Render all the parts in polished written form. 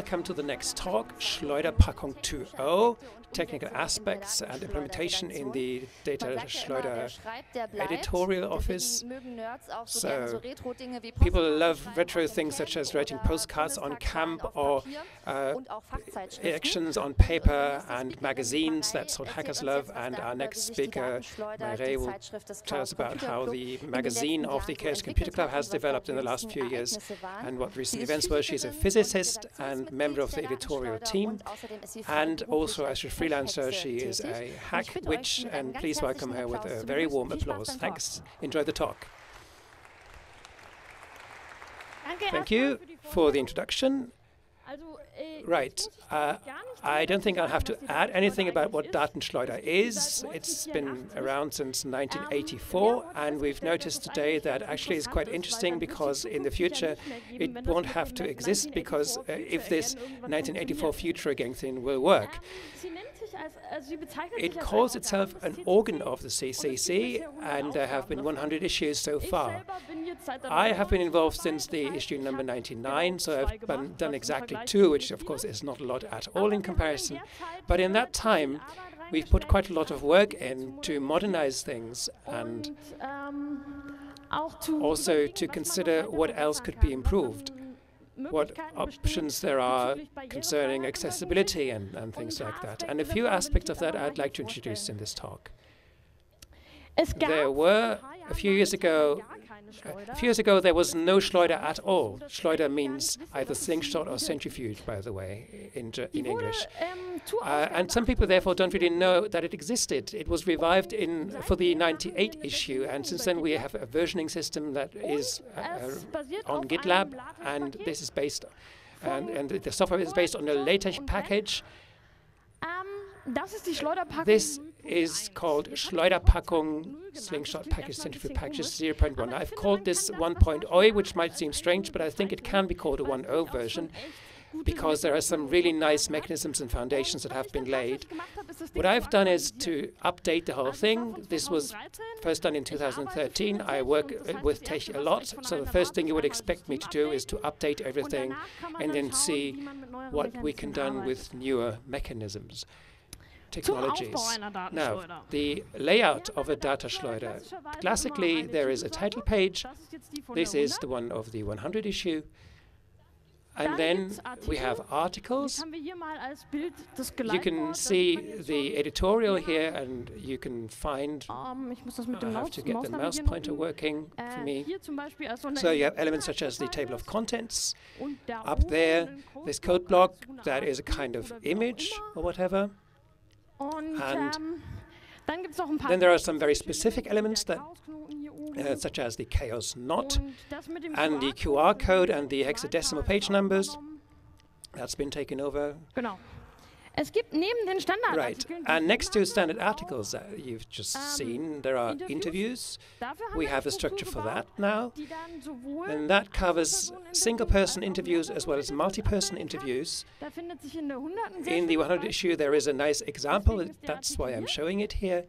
welcome to the next talk, Schleuderpackung 2.0, technical aspects and implementation in the Data Schleuder editorial office. So people love retro things such as writing postcards on camp or actions on paper and magazines. That's what hackers love. And our next speaker, Marie, will tell us about how the magazine of the Chaos Computer Club has developed in the last few years and what recent events were. She's a physicist and member of the editorial team, and also as a freelancer she is a hack witch, and please welcome her with a very warm applause. Thanks. Enjoy the talk. Thank you for the introduction. Right. I don't think I'll have to add anything about what Datenschleuder is. It's been around since 1984, and we've noticed today that actually it's quite interesting because in the future it won't have to exist, because if this 1984 future again thing will work. It calls itself an organ of the CCC, and there have been 100 issues so far. I have been involved since the issue number 99, so I've done exactly 2, which of course is not a lot at all in comparison. But in that time, we've put quite a lot of work in to modernize things and also to consider what else could be improved, what options there are concerning accessibility and things like that. And a few aspects of that I'd like to introduce in this talk. There were, a few years ago, there was no Schleuder at all. Schleuder means either slingshot or centrifuge, by the way, in English. And some people therefore don't really know that it existed. It was revived for the 98 issue, and since then we have a versioning system that is on GitLab, and this is based, and the software is based on a LaTeX package. This is called Schleuderpackung Slingshot Package Centrifuge Packages 0.1. I've called this 1.0, which might seem strange, but I think it can be called a 1.0 version because there are some really nice mechanisms and foundations that have been laid. What I've done is to update the whole thing. This was first done in 2013. I work with Tech a lot, so the first thing you would expect me to do is to update everything and then see what we can do with newer mechanisms. Technologies. Now, the layout of a Datenschleuder. Classically, there is a title page. This is the one of the 100 issue. And then we have articles. You can see the editorial here, and you can find, I have to get the mouse pointer working for me. So you have elements such as the table of contents. Up there, this code block, that is a kind of image or whatever. And then there are some very specific elements that, such as the chaos knot and the QR code and the hexadecimal page numbers. That's been taken over. Right. And next to standard articles that you've just seen, there are interviews. We have a structure for that now. And that covers single-person interviews as well as multi-person interviews. In the 100 issue, there is a nice example. That's why I'm showing it here.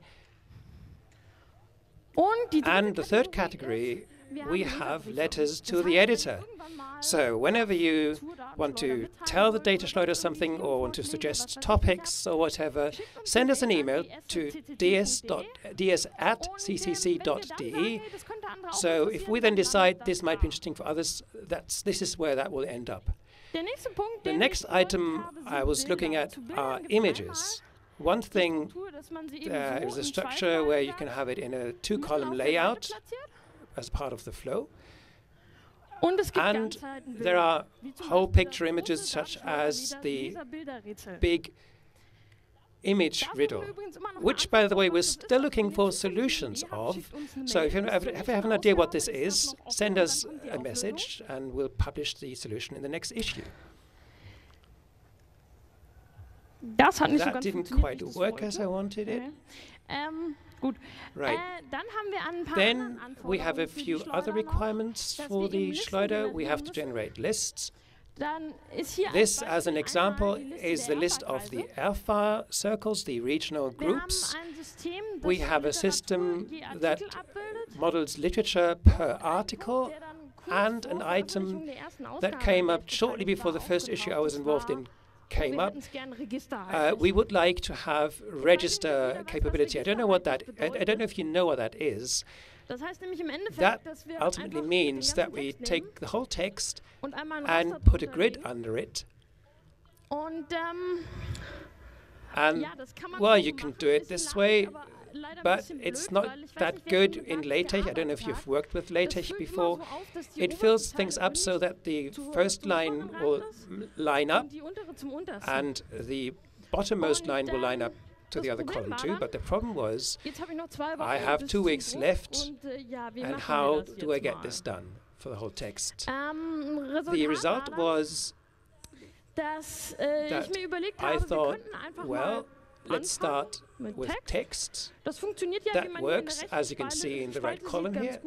And the third category, we have letters to the editor. So whenever you want to tell the Data Schleuder something or want to suggest topics or whatever, send us an email to ds@ccc.de. So if we then decide this might be interesting for others, this is where that will end up. The next item I was looking at are images. One thing is a structure where you can have it in a 2-column layout as part of the flow. And there are whole picture images such as the big image riddle, which, by the way, we're still looking for solutions of. So if you have an idea what this is, send us a message and we'll publish the solution in the next issue. That didn't quite work as I wanted it. Right. Then we have a few other requirements for the Schleuder. We have to generate lists. This, as an example, is the list of the ERFA circles, the regional groups. We have a system that models literature per article, and an item that came up shortly before the first issue I was involved in came up. We would like to have register capability. I don't know what that. I don't know if you know what that is. That ultimately means that we take the whole text and put a grid under it. And well, you can do it this way, but it's not that good in LaTeX. I don't know if you've worked with LaTeX before. It fills things up so that the first line will line up and the bottommost line will line up to the other column too. But the problem was, I have 2 weeks left, and how do I get this done for the whole text? The result was that I thought, well, let's start with text. That works, as you can see in the right column here.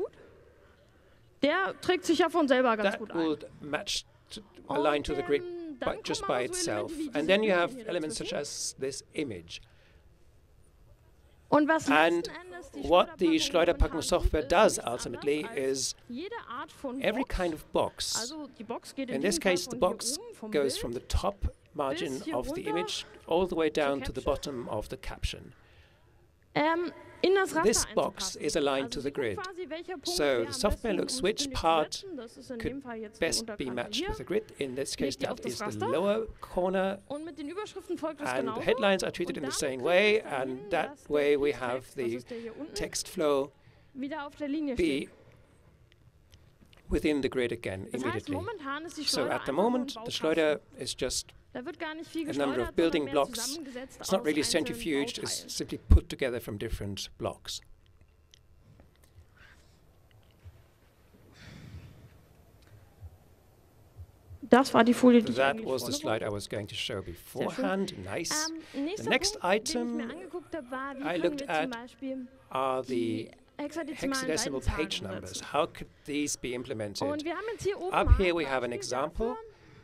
That would match align to the grid just by itself. And then you have elements such as this image. And what the Schleuderpackung software does ultimately is every kind of box. In this case, the box goes from the top margin of the image all the way down to the bottom of the caption. This box is aligned to the grid. So the software looks which part could best be matched with the grid. In this case, that is the lower corner. And the headlines are treated in the same way. And that way we have the text flow be within the grid again immediately. So at the moment, the Schleuder is just a number of building blocks. It's not really centrifuged, it's simply put together from different blocks. That was the slide I was going to show beforehand. Nice. The next item I looked at are the hexadecimal page numbers. How could these be implemented? Up here we have an example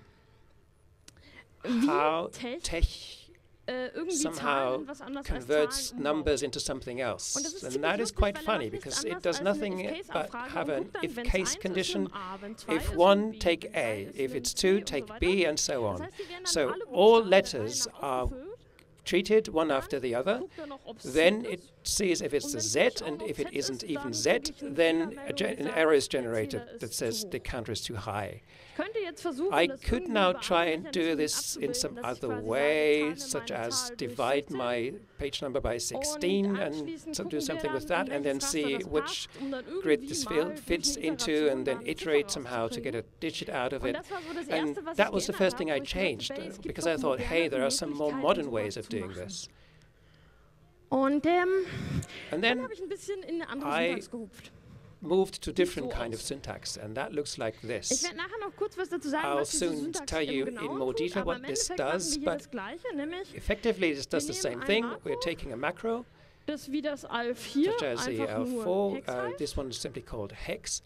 how Tech somehow converts numbers into something else. And that is quite funny because it does nothing but have an if-case condition. If 1, take A. If it's 2, take B, and so on. So all letters are treated one after the other. Then it sees if it's a Z, and if it isn't even Z, then an error is generated that says the counter is too high. I could now try and do this in some other way, such as divide my page number by 16 and do something with that, and then see which grid this field fits into, and then iterate somehow to get a digit out of it. And that was the first thing I changed, because I thought, hey, there are some more modern ways of doing this. And then I moved to different kind of syntax, and that looks like this. I'll soon tell you in more detail what this does, but effectively this does the same thing. We're taking a macro, such as the AL4. This one is simply called hex.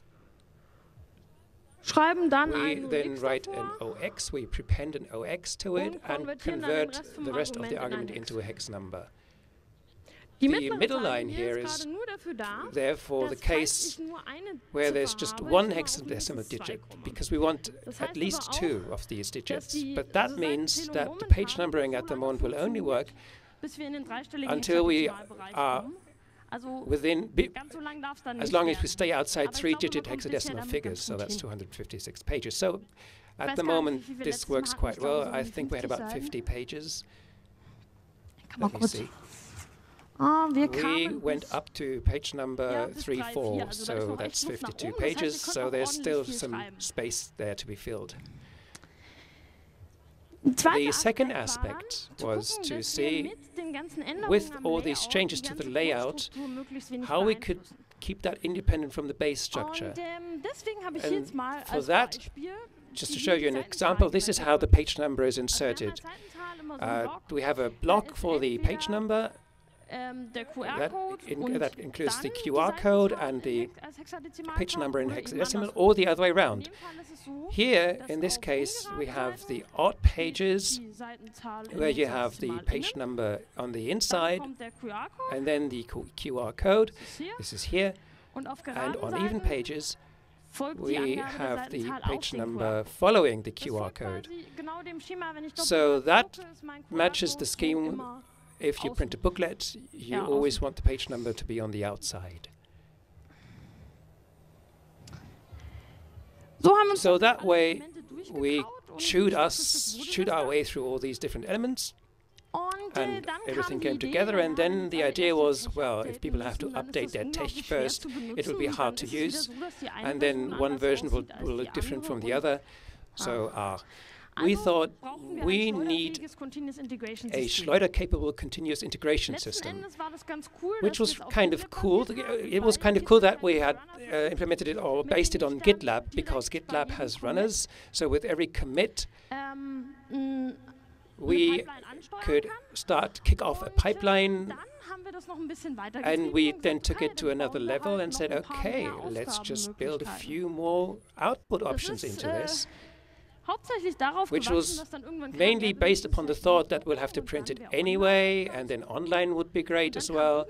We then write an OX, we prepend an OX to it, and convert the rest of the argument into a hex number. The middle line here is therefore the case where there's just one hexadecimal digit, because we want at least 2 of these digits. But that means that the page numbering at the moment will only work until we are within, as long as we stay outside 3-digit hexadecimal figures, so that's 256 pages. So at the moment this works quite well. I think we had about 50 pages. Let me see. We went up to page number 34, so that's 52 pages, so there's still some space there to be filled. The second aspect was to see, with all these changes to the layout, how we could keep that independent from the base structure. And for that, just to show you an example, this is how the page number is inserted. We have a block for the page number. That includes the QR code and the page number in hexadecimal, or the other way around. Here, in this case, we have the odd pages, where you have the page number on the inside, and then the QR code. This is here. And on even pages, we have the page number following the QR code. So that matches the scheme. If you print a booklet, you always want the page number to be on the outside. So that way, we chewed our way through all these different elements, and everything came together. And then the idea was, well, if people have to update their tech first, it will be hard to use, and then one version will look different from the other. So we thought we need a Schleuder-capable continuous integration system, which was kind of cool. It was kind of cool that we had implemented it or based it on GitLab, because GitLab has runners. So with every commit, we could kick off a pipeline, and we then took it to another level and said, okay, let's just build a few more output options into this, which was mainly based upon the thought that we'll have to print it anyway, and then online would be great as well.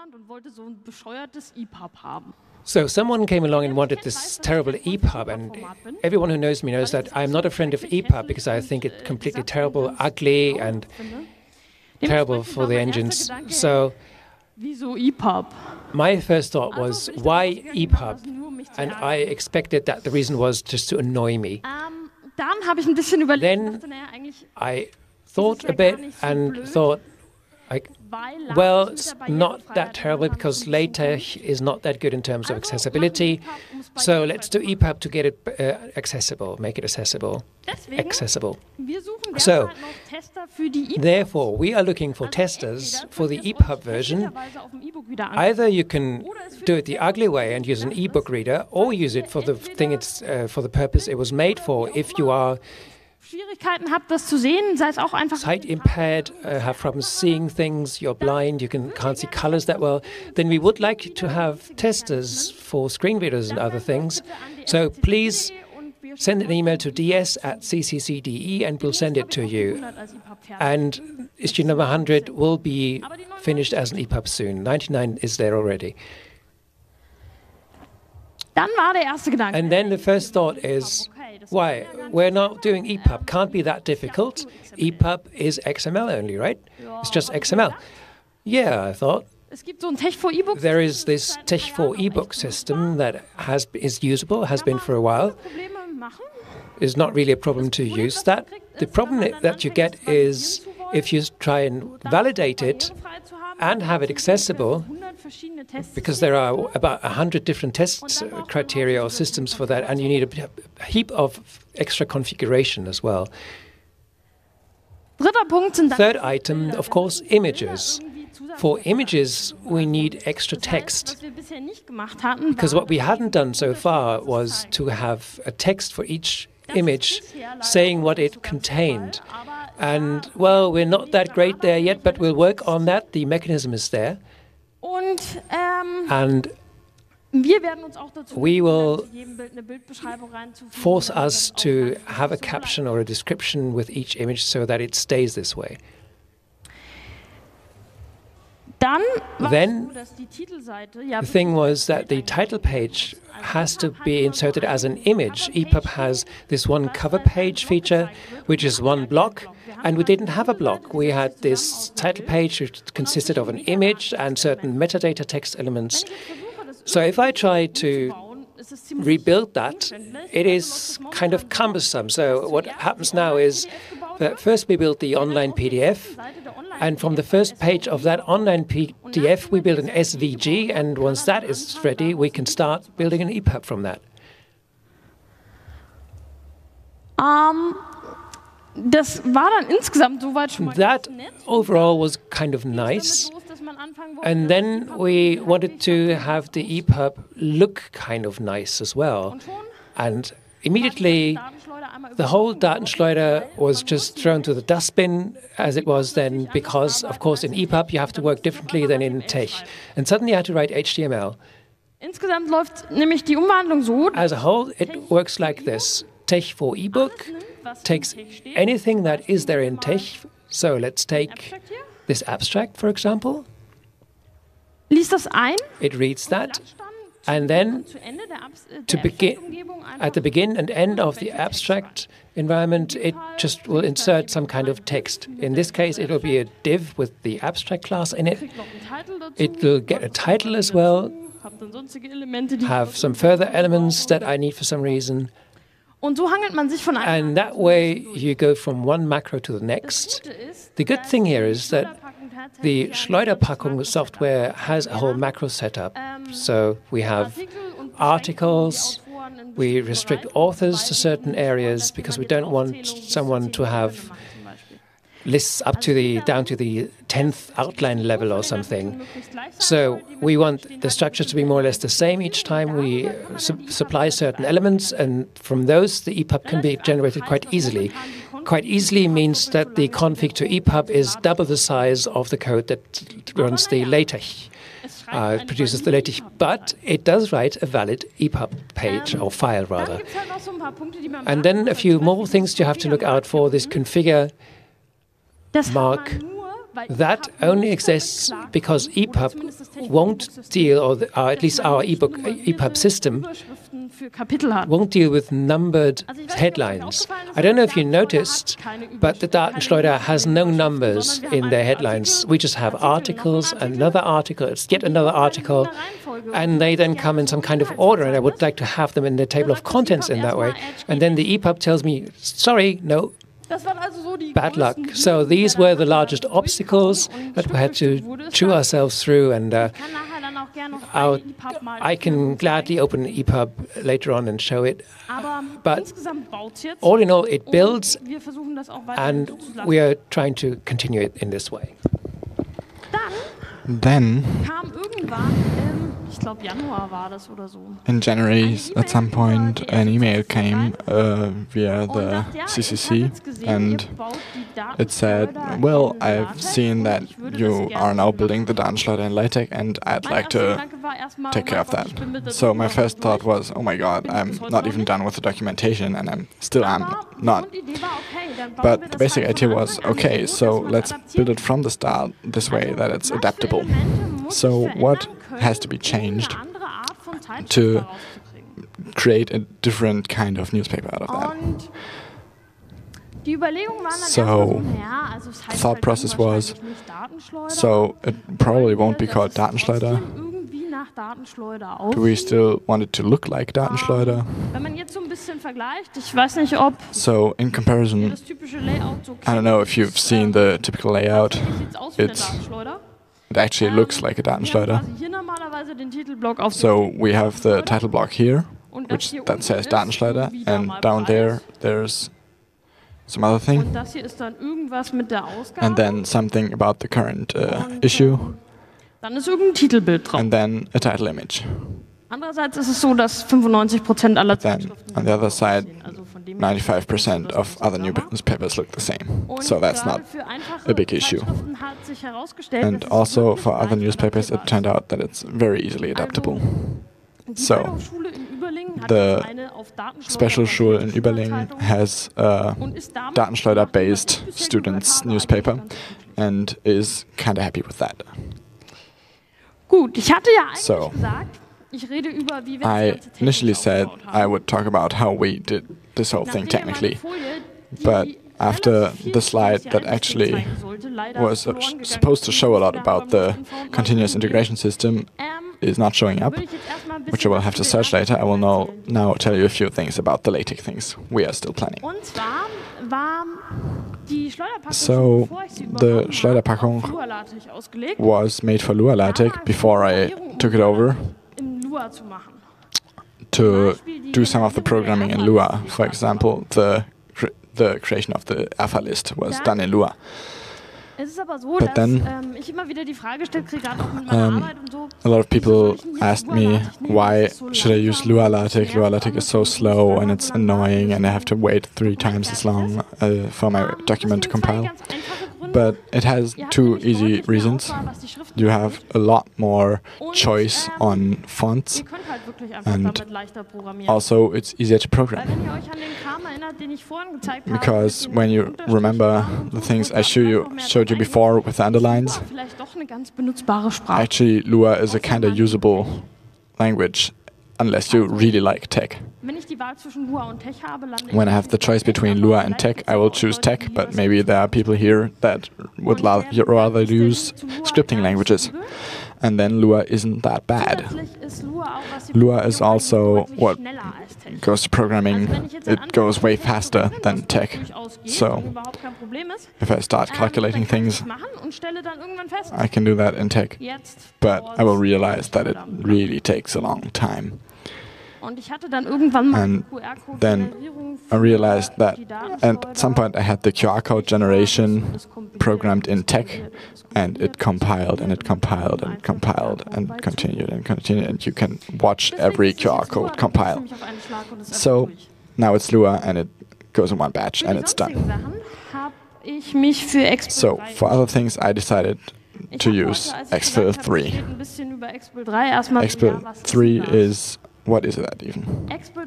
So someone came along and wanted this terrible EPUB, and everyone who knows me knows that I'm not a friend of EPUB because I think it's completely terrible, ugly, and terrible for the engines. So my first thought was, why EPUB? And I expected that the reason was just to annoy me. Then I thought a bit and thought, well, it's not that terrible because LaTeX is not that good in terms of accessibility. So let's do EPUB to get it accessible, make it accessible. So, therefore, we are looking for testers for the EPUB version. Either you can do it the ugly way and use an ebook reader, or use it for the thing for the purpose it was made for. If you are sight impaired, have problems seeing things, you're blind, you can't see colors that well, then we would like to have testers for screen readers and other things. So please send an email to ds@ccc.de and we'll send it to you. And issue number 100 will be finished as an EPUB soon. 99 is there already. And then the first thought is, why? We're not doing EPUB. Can't be that difficult. EPUB is XML only, right? It's just XML. Yeah, I thought. There is this Tech4 ebook system that is usable, has been for a while. It's not really a problem to use that. The problem that you get is if you try and validate it and have it accessible, because there are about 100 different test criteria or systems for that, and you need a heap of extra configuration as well. Third item, of course, images. For images, we need extra text, because what we hadn't done so far was to have a text for each image saying what it contained. And, well, we're not that great there yet, but we'll work on that. The mechanism is there. And we will force us to have a caption or a description with each image so that it stays this way. Then the thing was that the title page has to be inserted as an image. EPUB has this one cover page feature, which is one block, and we didn't have a block. We had this title page which consisted of an image and certain metadata text elements. So if I try to rebuild that, it is kind of cumbersome. So what happens now is that first we build the online PDF, and from the first page of that online PDF we build an SVG, and once that is ready we can start building an EPUB from that. That overall was kind of nice. And then we wanted to have the EPUB look kind of nice as well. And immediately the whole Datenschleuder was just thrown to the dustbin as it was then, because, of course, in EPUB you have to work differently than in Tech. And suddenly I had to write HTML. As a whole, it works like this. Tech4 ebook takes anything that is there in Tech. So let's take this abstract, for example. It reads that, And then at the begin and end of the abstract environment, it just will insert some kind of text. In this case, it will be a div with the abstract class in it. It will get a title as well, have some further elements that I need for some reason. And that way you go from one macro to the next. The good thing here is that the Schleuderpackung software has a whole macro setup. So we have articles, we restrict authors to certain areas because we don't want someone to have lists up to down to the 10th outline level or something. So we want the structure to be more or less the same each time we supply certain elements, and from those the EPUB can be generated quite easily. Quite easily means that the config to EPUB is double the size of the code that runs the LaTeX. It produces the LaTeX, but it does write a valid EPUB page, or file rather. And then a few more things you have to look out for. This configure mark, that only exists because EPUB won't deal, or at least our EPUB system won't deal with numbered headlines. I don't know if you noticed, but the Datenschleuder has no numbers in their headlines. We just have articles, another article, it's yet another article, and they then come in some kind of order, and I would like to have them in the table of contents in that way. And then the EPUB tells me, sorry, no, bad luck. So these were the largest obstacles that we had to chew ourselves through, and I can gladly open EPUB later on and show it. But all in all, it builds, and we are trying to continue it in this way. Then, in January, at some point, an email came via the CCC, and it said, well, I've seen that you are now building the Datenschleuder in LaTeX, and I'd like to take care of that. So my first thought was, oh my god, I'm not even done with the documentation, and I'm not. But the basic idea was, okay, so let's build it from the start this way that it's adaptable. So what has to be changed to create a different kind of newspaper out of that? So the thought process was, so it probably won't be called Datenschleuder. Do we still want it to look like Datenschleuder? So in comparison, I don't know if you've seen the typical layout. It actually looks like a Datenschleuder. So we have the title block here, that says Datenschleuder, and down there's some other thing, and then something about the current issue, and then a title image. Then, on the other side, 95% of other newspapers look the same, so that's not a big issue. And also, for other newspapers, it turned out that it's very easily adaptable. So, the Specialschule in Überlingen has a Datenschleuder-based students' newspaper, and is kind of happy with that. So, I initially said I would talk about how we did this whole thing technically, but after the slide that actually was supposed to show a lot about the continuous integration system is not showing up, which I will have to search later, I will now tell you a few things about the LaTeX things we are still planning. So, the Schleuderpackung was made for Lua LaTeX before I took it over to do some of the programming in Lua. For example, the creation of the alpha list was done in Lua. But then a lot of people asked me, why should I use Lua LaTeX? Lua LaTeX is so slow and it's annoying and I have to wait 3 times as long for my document to compile. But it has 2 easy reasons. You have a lot more choice on fonts, and also it's easier to program. Because when you remember the things I showed you before with the underlines, actually Lua is a kind of usable language unless you really like TeX. When I have the choice between Lua and TeX, I will choose TeX, but maybe there are people here that would rather use scripting languages. And then Lua isn't that bad. Lua is also what goes to programming. It goes way faster than TeX. So if I start calculating things, I can do that in TeX. But I will realize that it really takes a long time. And then I realized that at some point I had the QR code generation programmed in TeX, and it compiled and it compiled and it compiled and continued, and you can watch every QR code compile. So now it's Lua and it goes in one batch and it's done. So for other things I decided to use Exfil 3. Exfil 3 is... What is that even?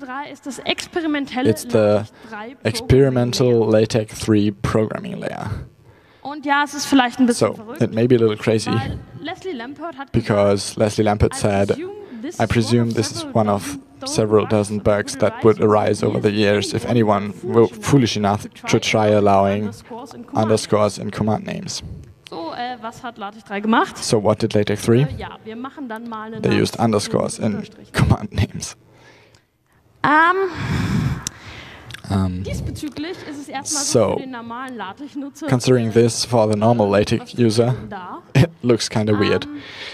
It's the experimental LaTeX 3 programming layer. So it may be a little crazy, because Leslie Lampert said, I presume this is one of several dozen bugs that would arise over the years if anyone were foolish enough to try allowing underscores in command names. So what did LaTeX 3? They used underscores in command names. So, considering this for the normal LaTeX user, it looks kind of weird.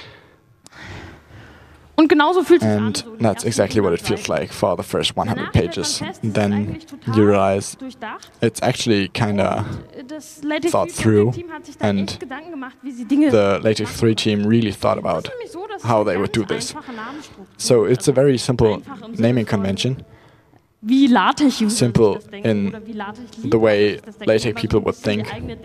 And that's exactly what it feels like for the first 100 pages. Then you realize it's actually kind of thought through, and the LaTeX 3 team really thought about how they would do this. So it's a very simple naming convention. Simple in the way LaTeX people would think.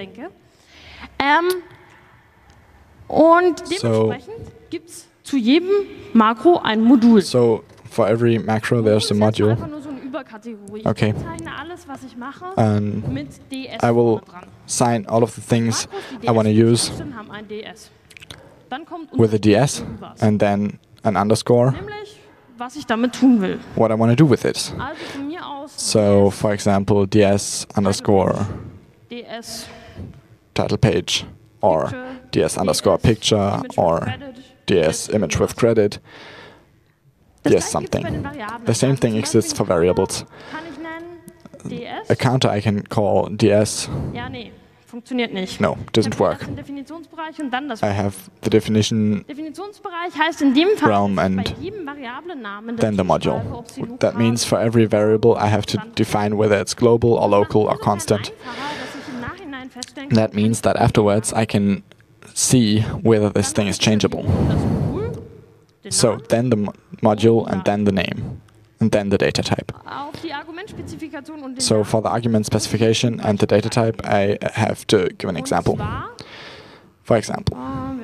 So for every macro there's a module. Okay. And I will sign all of the things I want to use with a DS and then an underscore, what I want to do with it. So for example, DS underscore title page, or DS underscore picture, or DS image with credit, DS something. The same thing exists for variables. A counter I can call DS. No, doesn't work. I have the definition realm and then the module. That means for every variable I have to define whether it's global or local or constant. That means that afterwards I can see whether this thing is changeable. So then the module and then the name and then the data type. So for the argument specification and the data type I have to give an example. For example,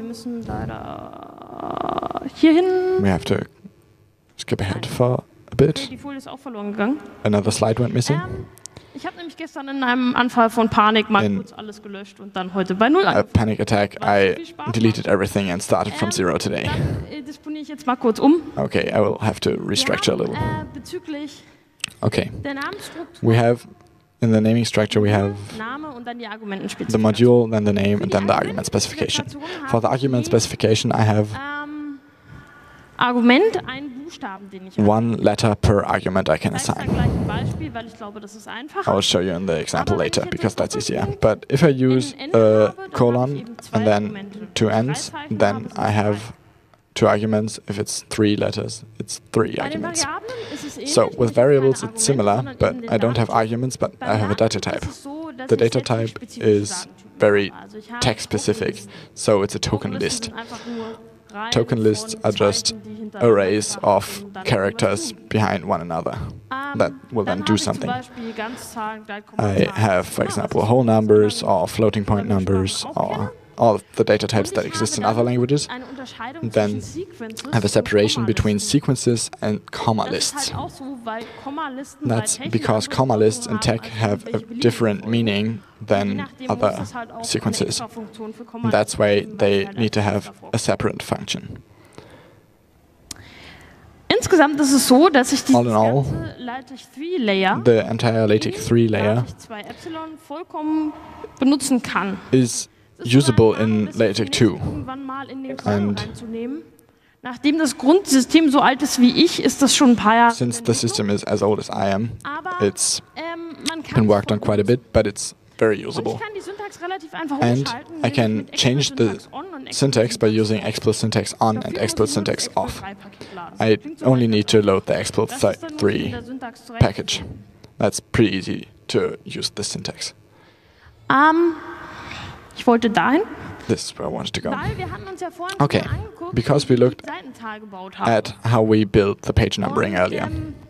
we have to skip ahead for a bit. Another slide went missing. Ich habe nämlich gestern in einem Anfall von Panik mal kurz alles gelöscht und dann heute bei Null a panic attack, I deleted everything and started from zero today. Dann disponiere ich jetzt mal kurz um. Okay, I will have to restructure a little. Bezüglich okay. der Namensstruktur. We have, in the naming structure, we have Name und dann die the module, then the name, and then the argument specification. For the argument specification, I have Argument, einen Buchstaben, den ich one letter per argument I can assign. Beispiel, weil ich glaube, das ist einfacher. I will show you in the example later, because that's easier. But if I use a colon and then two ends, then I have two arguments. If it's three letters, it's three arguments. So with variables it's similar, but I don't have arguments, but I have a data type. The data type is very text-specific, so it's a token list. Token lists are just arrays of characters behind one another that will then do something. I have, for example, whole numbers or floating point numbers or all of the data types that exist in other languages. And then I have a separation between sequences and comma lists. That's because comma lists in TeX have a different meaning than other sequences. That's why they need to have a separate function. insgesamt ist es so, dass ich All in all, ganze LaTeX-3-Layer, the entire LaTeX 3 layer vollkommen benutzen kann. is usable in LaTeX 2. Irgendwann mal in den Code And reinzunehmen. Nachdem das Grundsystem so alt ist wie ich, ist das schon ein paar Jahre. since the system is as old as I am, Aber it's man kann been worked on quite a bit, but it's very und usable. ich kann die Syntax relativ einfach And umschalten, I indem ich can mit change the Explicit Syntax on und syntax by Explicit using explicit syntax on and Dafür explicit muss ich nur syntax das off. Explicit 3-Paket laden. I Klingt so only weit need to load the explicit Das ist dann nur in 3 der Syntax zurecht. package. That's pretty easy to use this syntax. Ich wollte dahin, This is where I wanted to go. weil wir hatten uns ja vorhin Okay, schon mal angeguckt, because wie we wir looked die Seitenzahl gebaut haben. At how we built the page numbering Und, earlier.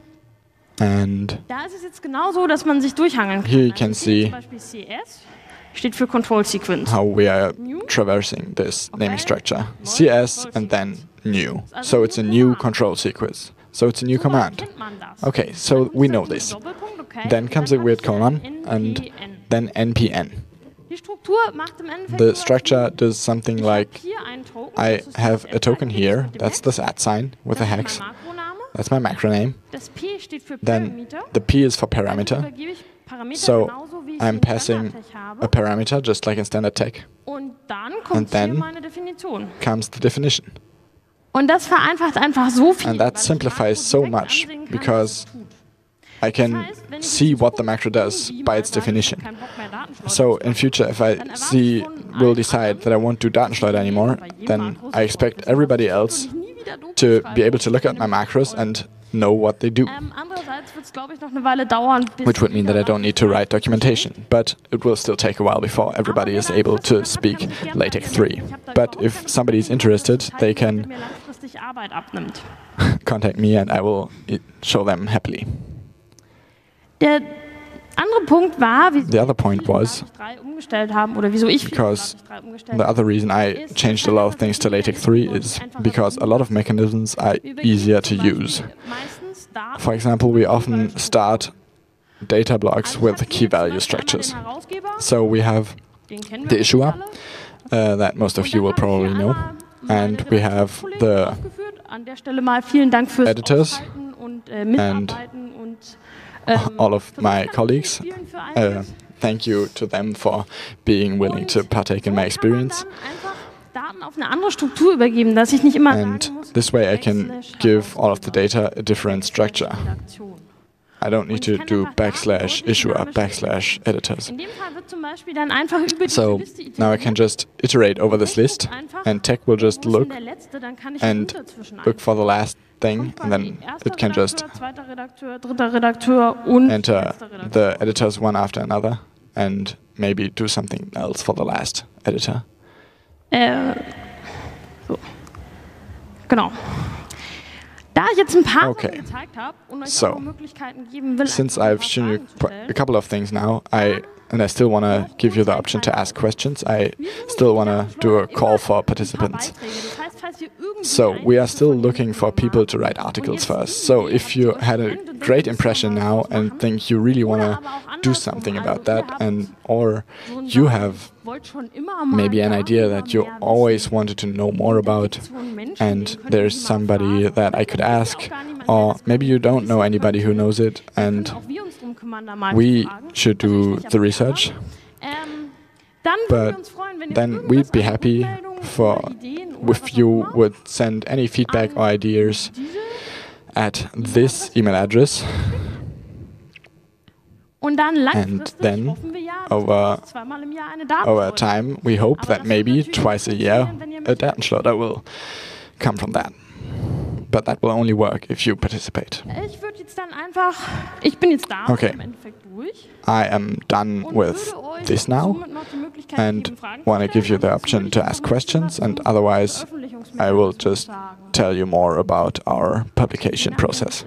And da ist es jetzt genauso, dass man sich durchhangeln kann. Here you Also can ich sehe see zum Beispiel CS steht für Control Sequence. how we are traversing this naming structure. CS and then new. So it's a new control sequence. So it's a new So command. kennt man das. Okay, so Dann we ist know da this. dieser Doppelpunkt, okay. Then comes a Dann weird habe ich colon hier and NPN. then NPN. Die Struktur macht im Endeffekt The sowas structure wie, does something ich habe like hier einen Token, I das ist have das a token Ad-Icon here, mit dem that's Hex. the @ sign with a Das ist hex. mein Makroname. That's my macro name. Das P steht für Then Parameter. the P is for Dann parameter. übergebe ich Parameter So genauso, wie ich I'm in passing Standard-Tech a habe. parameter just like in standard tech. Und dann kommt hier then meine Definition. Comes the definition. Und das vereinfacht einfach so viel. And that weil ich simplifies Makro so direkt much ansehen kann, because was es tut. I can heißt, wenn ich see jetzt what the macro does irgendwie by mal its sage, ich definition. habe keinen Bock mehr, Datenschleuder So zu in future, if I Dann erwarte see ich von will allen decide anderen, that I won't do Datenschleuder anymore, bei jedem then Makro I expect sofort everybody wissen, was else es tut und ich nie wieder doof to schreibe, be able to look at wenn my ich macros soll. and know what they do, Andererseits wird es, glaube ich, noch eine Weile dauern, bis which would mean that I jeder don't need to write documentation. But it will still take a while before everybody is able to speak LaTeX 3. But if somebody is interested, they der can mir langfristig Arbeit abnimmt. contact me and I will show them happily. Der andere Punkt war, wie The other point wir was, LaTeX 3 umgestellt haben oder wieso ich because LaTeX 3 umgestellt the habe. other reason I changed a lot of things to LaTeX 3 is because a lot of mechanisms are Wir übergeben easier to zum Beispiel use. meistens Daten For example, we often start data blocks Also ich with habe hier key zum value Beispiel einmal structures. den Herausgeber, So we have den kennen wir the issuer, alle. that most of Und you dann will habe ich probably hier know, einmal meine and we have Redaktionskollegen the aufgeführt. An der Stelle mal vielen Dank fürs editors Aushalten und Mitarbeiten und all of versucht my haben, colleagues. mitzuspielen für einiges. Thank you to them for being willing to partake in my experience. Kann man dann einfach Daten auf eine andere Struktur übergeben, dass ich nicht immer And sagen muss, this way I can give all of the data a different structure. Redaktion. I don't need to do /issuer /editors. In dem Fall wird zum Beispiel dann einfach über diese So Liste now I can just iterate over this list, and tech will just Wo ist denn look der letzte? Dann kann ich and einen dazwischen look for the last thing, einfügen. and then Erster it can just Redakteur, zweiter Redakteur, dritter Redakteur und enter letzter Redakteur. the editors one after another and maybe do something else for the last editor. So. Genau. Da ich jetzt ein paar Okay. Sachen gezeigt habe und euch So, auch Möglichkeiten geben will, Since einfach ein I've paar shown you Fragen zu stellen, a couple of things now, I still want to give you the option to ask questions. I still want to do a call for participants. So we are still looking for people to write articles for us. So if you had a great impression now and think you really want to do something about that, and or you have maybe an idea that you always wanted to know more about, and there's somebody that I could ask, or maybe you don't know anybody who knows it, and we should do the research, but then we'd be happy if you would send any feedback or ideas at this email address. And then, over time, we hope that maybe twice a year a Datenschleuder will come from that. But that will only work if you participate. Okay, I am done with this now and want to give you the option to ask questions, and otherwise I will just tell you more about our publication process.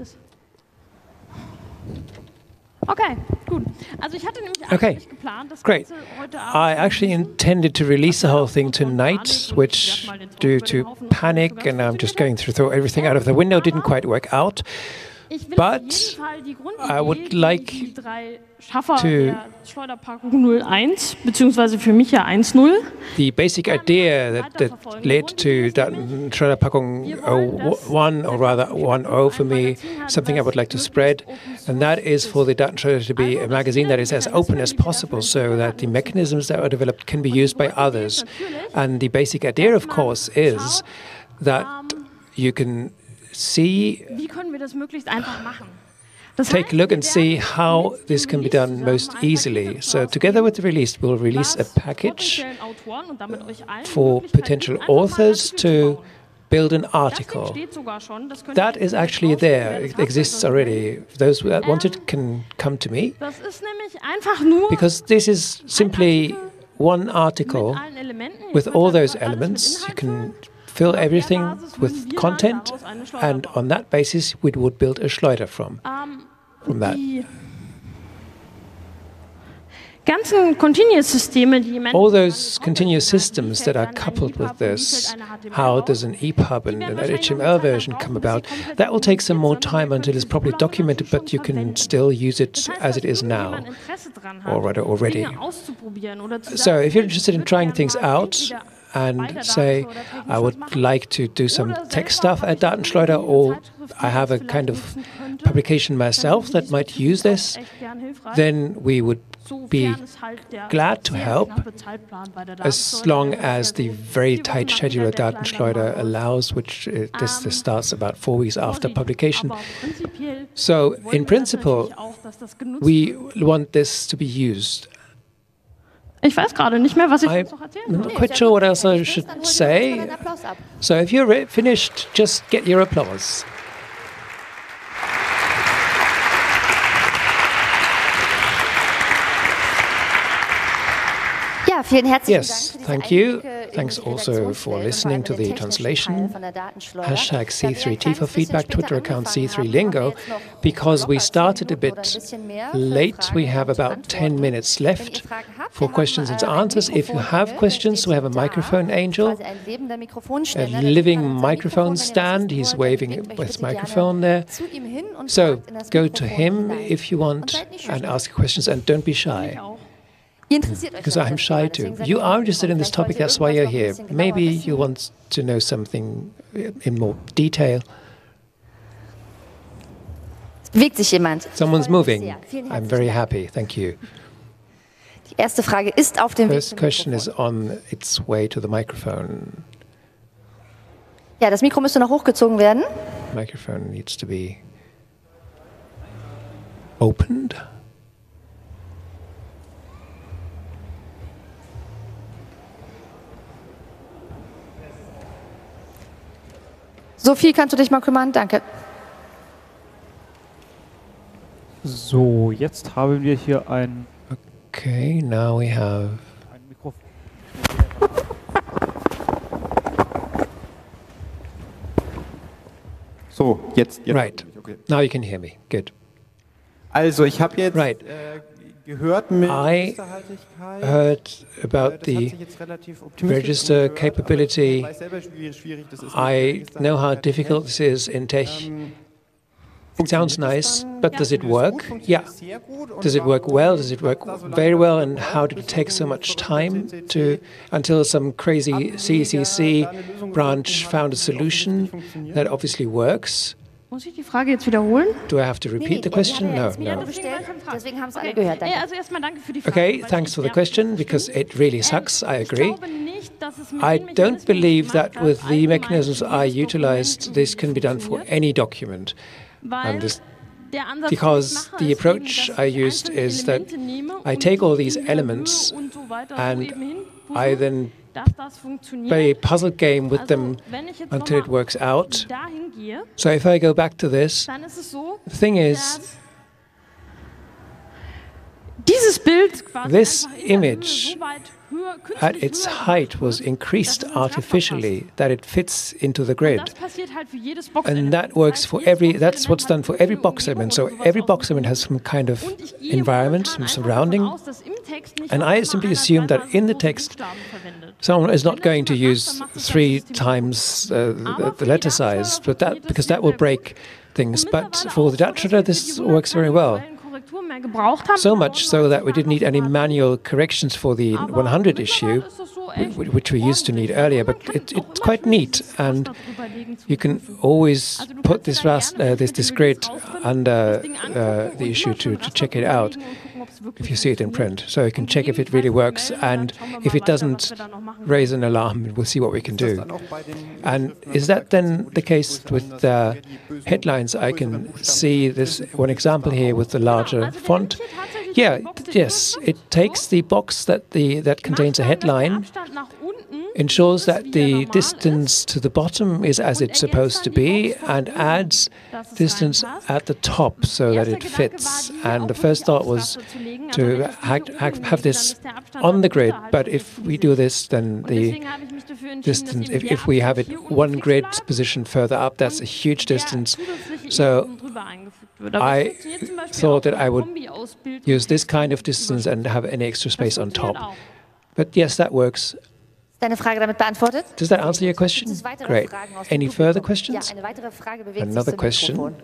Okay, gut. Also ich hatte nämlich Okay, eigentlich geplant, das great. Ganze heute Abend I actually intended to release the whole thing tonight, which, due to panic, and I'm just going through everything out of the window, didn't quite work out. But I would like to the basic idea that led to Datenschleuderpackung 01, or rather 10 for me, something I would like to spread, and that is for the Datenschleuder to be a magazine that is as open as possible so that the mechanisms that are developed can be used by others. And the basic idea, of course, is that you can see, take a look and see how this can be done most easily. So together with the release, we'll release a package for potential authors to build an article. That is actually there. It exists already. Those that want it can come to me, because this is simply one article with all those elements. You can fill everything with content, and on that basis we would build a Schleuder from that. All those continuous systems that are coupled with this, how does an EPUB and an HTML version come about, that will take some more time until it's properly documented, but you can still use it as it is now, or rather already. So if you're interested in trying things out, and say, I would like to do some tech stuff at Datenschleuder, or I have a kind of publication myself that might use this, then we would be glad to help, as long as the very tight schedule at Datenschleuder allows, which this starts about 4 weeks after publication. So, in principle, we want this to be used. I'm not quite sure what else I should say. So if you're finished, just get your applause. Yes, thank you. Thanks also for listening to the translation. Hashtag C3T for feedback, Twitter account C3Lingo. Because we started a bit late, we have about 10 minutes left for questions and answers. If you have questions, we have a microphone angel, a living microphone stand. He's waving with his microphone there. So go to him if you want and ask questions, and don't be shy. Because I'm shy too. You are interested in this topic, that's why you're here. Maybe you want to know something in more detail. Someone's moving. I'm very happy, thank you. First question is on its way to the microphone. Ja, das Mikro müsste noch hochgezogen werden. Microphone needs to be opened. Sophie, kannst du dich mal kümmern? Danke. So, jetzt haben wir hier ein... Okay, now we have... ein Mikrofon. So, jetzt right. Okay. Now you can hear me. Good. Also, ich habe jetzt gehört mit I heard about the register capability. I know how difficult this is in tech. It sounds nice, but does it work? Yeah. Does it work well? Does it work very well? And how did it take so much time until some crazy CCC branch found a solution that obviously works? Muss ich die Frage jetzt wiederholen? Do I have to repeat the question? No. Okay, thanks for the question, because it really sucks, I agree. I don't believe that with the mechanisms I utilized, this can be done for any document. Because the approach I used is that I take all these elements and I then play a puzzle game with them until it works out. So if I go back to this, the thing is, this image at its height was increased artificially, that it fits into the grid. And that works for that's what's done for every box element. So every box element has some kind of environment, some surrounding. And I simply assume that in the text, someone is not going to use 3 times the letter size, but because that will break things, but for the Datenschleuder this works very well. So much so that we didn't need any manual corrections for the 100 issue, which we used to need earlier, but it's quite neat, and you can always put this grid under the issue to check it out if you see it in print. So you can check if it really works, and if it doesn't raise an alarm, we'll see what we can do. And is that then the case with the headlines? I can see this one example here with the larger font. Yeah, yes, it takes the box that contains a headline, ensures that the distance to the bottom is as it's supposed to be, and adds distance at the top so that it fits. And the first thought was to have this on the grid, but if we do this, then the distance, if we have it one grid position further up, that's a huge distance. So I thought that I would use this kind of distance and have any extra space on top. But yes, that works. Deine Frage damit beantwortet? Does that answer your question? Great. Any further questions? Another question.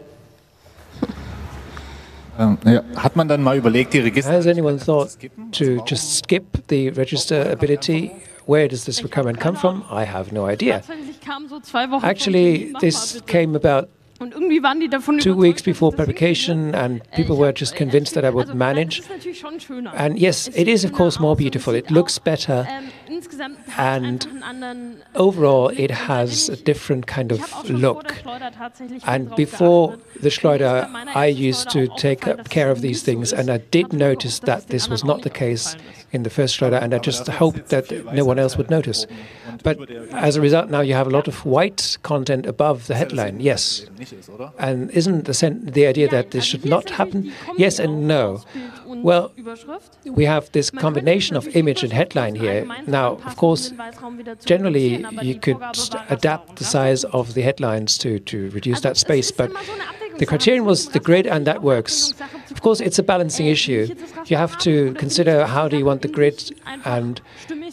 Hat man dann mal überlegt, die Register? Has anyone thought to just skip the register ability? Where does this requirement come from? I have no idea. Actually, this came about 2 weeks before publication, and people were just convinced that I would manage. And yes, it is of course more beautiful. It looks better, and overall it has a different kind of look. And before the Schleuder, I used to take care of these things, and I did notice that this was not the case in the first Schleuder, and I just hoped that no one else would notice. But as a result, now you have a lot of white content above the headline, yes. And isn't the idea that this should not happen? Yes and no. Well, we have this combination of image and headline here. Now, of course, generally you could adapt the size of the headlines to reduce that space, but the criterion was the grid, and that works. Of course, it's a balancing issue. You have to consider how do you want the grid, and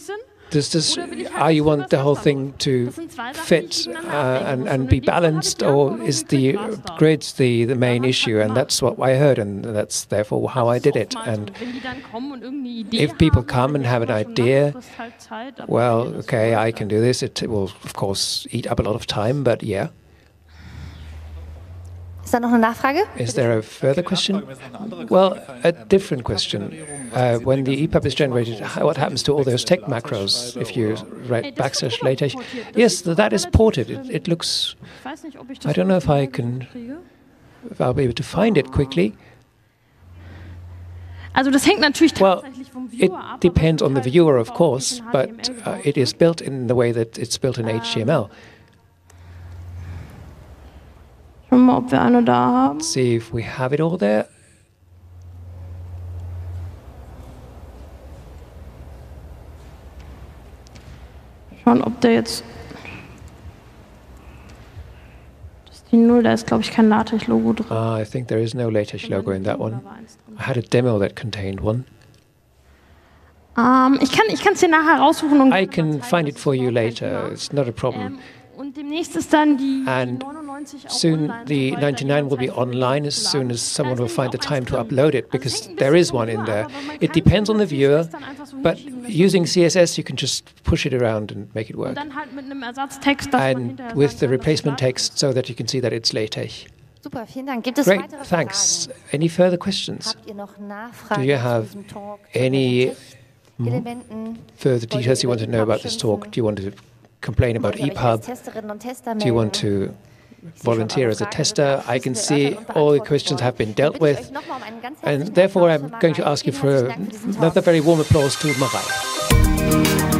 you want the whole thing to fit and be balanced, or is the grid the main issue? And that's what I heard, and that's therefore how I did it. And if people come and have an idea, well, okay, I can do this. It will, of course, eat up a lot of time, but yeah. Ist da noch eine Nachfrage? Is there a further question? Well, a different question. When the EPUB is generated, what happens to all those text macros if you write /LaTeX? Yes, that is ported. It looks... I don't know if I'll be able to find it quickly. Well, it depends on the viewer, of course, but it is built in the way that it's built in HTML. Let's see if we have it all there. Schauen, ob der jetzt... Das ist die 0, da ist, glaube ich, kein LaTeX-Logo drin. I think there is no LaTeX logo in that one. I had a demo that contained one. Ich kann es dir nachher raussuchen und... I can find it for you later. It's not a problem. Und demnächst ist dann die And soon the 99 will be online as soon as someone will find the time to upload it, because there is one in there. It depends on the viewer, but using CSS you can just push it around and make it work. And with the replacement text so that you can see that it's LaTeX. Super, vielen Dank. Gibt es Great, weitere thanks. Fragen? Any further questions? Habt ihr noch Do Nachfragen you zu have diesem Talk? any Elementen? further details you want to know about this talk? Do you want to complain about EPUB? Do you want to volunteer as a tester? I can see all the questions have been dealt with, and therefore I'm going to ask you for another very warm applause to Marei.